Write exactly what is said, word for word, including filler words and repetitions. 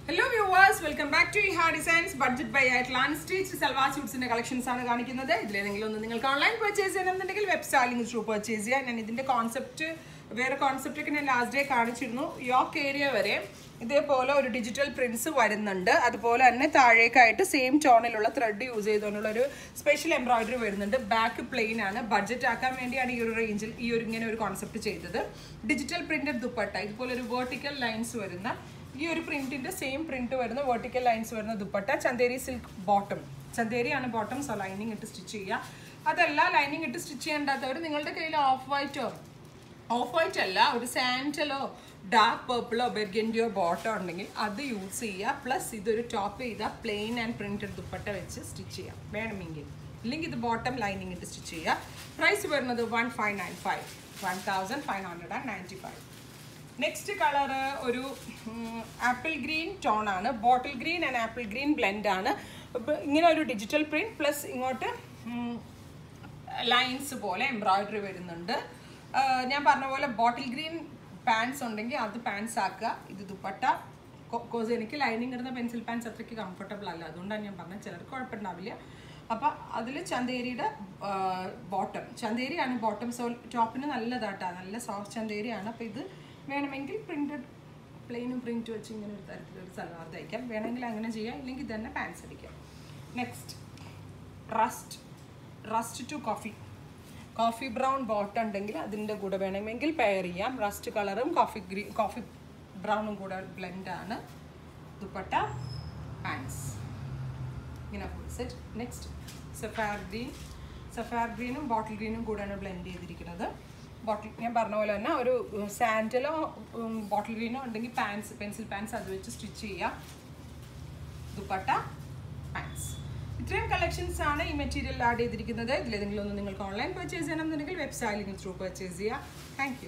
Hello viewers, welcome back to Iha Designs Budget by Atlan Stitch Salwar Suits in the collections ആണ് കാണിക്കുന്നത്. ഇതിലെങ്കിലും നിങ്ങൾക്ക് online purchase ചെയ്യണമെന്നുണ്ടെങ്കിൽ web സ്റ്റാലിംഗ് through purchase ചെയ്യാം. ഞാൻ ഇതിന്റെ കോൺസെപ്റ്റ് വേറെ കോൺസെപ്റ്റ് ഒക്കെ ഞാൻ ലാസ്റ്റ് ഡേ കാണിച്ചിരുന്നു. യോക്ക് ഏരിയ വരെ ഇതേപോലെ ഒരു ഡിജിറ്റൽ പ്രിന്റ്സ് വരുന്നുണ്ട്. അതുപോലെ തന്നെ താഴേക്കായിട്ട് സെയിം ടോണിലുള്ള ത്രെഡ് യൂസ് ചെയ്തുകൊണ്ടുള്ള ഒരു സ്പെഷ്യൽ എംബ്രോയിഡറി വരുന്നുണ്ട്. ബാക്ക് പ്ലെയിൻ ആണ്. ബഡ്ജറ്റ് ആക്കാൻ വേണ്ടിയാണ് ഈ ഒരു റേഞ്ചിൽ ഈ ഒരു ഇങ്ങനെ ഒരു കോൺസെപ്റ്റ് ചെയ്തത്. ഡിജിറ്റൽ പ്രിന്റഡ് ദുപ്പട്ട, ഇതുപോലെ ഒരു വെർട്ടിക്കൽ ലൈൻസ് വരുന്ന ഈ ഒരു പ്രിന്റിന്റെ സെയിം പ്രിന്റ് വരുന്ന വെർട്ടിക്കൽ ലൈൻസ് വരുന്ന ദുപ്പട്ട. ചന്തേരി സിൽക്ക് ബോട്ടം, ചന്തേരിയാണ് ബോട്ടം. സോ ലൈനിങ് ഇട്ട് സ്റ്റിച്ച് ചെയ്യുക. അതല്ല ലൈനിങ് ഇട്ട് സ്റ്റിച്ച് ചെയ്യേണ്ടാത്തവർ നിങ്ങളുടെ കയ്യിൽ ഓഫ് വൈറ്റോ ഓഫ് വൈറ്റ് അല്ല ഒരു സാൻഡലോ ഡാർക്ക് പേർപ്പിളോ ബെർഗൻഡിയോ ബോട്ടോ ഉണ്ടെങ്കിൽ അത് യൂസ് ചെയ്യുക. പ്ലസ് ഇതൊരു ടോപ്പ് ചെയ്താൽ പ്ലെയിൻ ആൻഡ് പ്രിന്റഡ് ദുപ്പട്ട വെച്ച് സ്റ്റിച്ച് ചെയ്യാം വേണമെങ്കിൽ. ഇല്ലെങ്കിൽ ഇത് ബോട്ടം ലൈനിങ് ഇട്ട് സ്റ്റിച്ച് ചെയ്യുക. പ്രൈസ് വരുന്നത് one five nine five one thousand five hundred and ninety five. Next colour ഒരു ആപ്പിൾ ഗ്രീൻ ടോൺ ആണ്. Bottle green and apple green blend ആണ്. ഇങ്ങനെ ഒരു ഡിജിറ്റൽ പ്രിന്റ് പ്ലസ് ഇങ്ങോട്ട് ലൈൻസ് പോലെ എംബ്രോയിഡറി വരുന്നുണ്ട്. ഞാൻ പറഞ്ഞ പോലെ ബോട്ടിൽ ഗ്രീൻ പാൻസ് ഉണ്ടെങ്കിൽ അത് പാൻസ് ആക്കുക. ഇത് ദുപ്പട്ട. കോഴ്സ് എനിക്ക് ലൈനിങ് ഇടുന്ന പെൻസിൽ പാൻസ് അത്രയ്ക്ക് കംഫർട്ടബിൾ അല്ല, അതുകൊണ്ടാണ് ഞാൻ പറഞ്ഞത്. ചിലർക്ക് കുഴപ്പമുണ്ടാവില്ല. അപ്പം അതിൽ ചന്തേരിയുടെ ബോട്ടം, ചന്തേരിയാണ് ബോട്ടം. സോ ടോപ്പിന് നല്ലതാട്ടാ, നല്ല സോഫ്റ്റ് ചന്തേരിയാണ്. അപ്പം ഇത് വേണമെങ്കിൽ പ്രിന്റഡ് പ്ലെയിനും പ്രിന്റ് വെച്ച് ഇങ്ങനെ ഒരു തരത്തിലൊരു സൽവാർ തയ്ക്കാം. വേണമെങ്കിൽ അങ്ങനെ ചെയ്യാം, ഇല്ലെങ്കിൽ തന്നെ പാൻസ് അടിക്കാം. Next rust rust to coffee coffee brown bottom ഉണ്ടെങ്കിൽ അതിൻ്റെ കൂടെ വേണമെങ്കിൽ പെയർ ചെയ്യാം. റസ്റ്റ് കളറും കോഫി ഗ്രീൻ കോഫി ബ്രൗണും കൂടെ ബ്ലെൻഡാണ്. ദുപ്പട്ട പാൻസ് ഇങ്ങനെ ഫുൾ സെറ്റ്. നെക്സ്റ്റ് സഫാർ ഗ്രീൻ സഫാർ ഗ്രീനും ബോട്ടിൽ ഗ്രീനും കൂടെയാണ് ബ്ലെൻഡ് ചെയ്തിരിക്കുന്നത്. ബോട്ടിൽ ഞാൻ പറഞ്ഞ പോലെ തന്നെ ഒരു സാൻഡലോ ബോട്ടിൽ ഗ്രീനോ ഉണ്ടെങ്കിൽ പാൻസ് പെൻസിൽ പാൻസ് അത് വെച്ച് സ്റ്റിച്ച് ചെയ്യാം. ദുപ്പട്ട പാൻസ്. ഇത്രയും കളക്ഷൻസ് ആണ് ഈ മെറ്റീരിയൽ ആഡ് ചെയ്തിരിക്കുന്നത്. ഇതിലേതെങ്കിലും ഒന്ന് നിങ്ങൾക്ക് ഓൺലൈൻ പർച്ചേസ് ചെയ്യണമെന്നുണ്ടെങ്കിൽ വെബ് സ്റ്റാലിംഗ് ത്രൂ പർച്ചേസ് ചെയ്യാം. Thank U.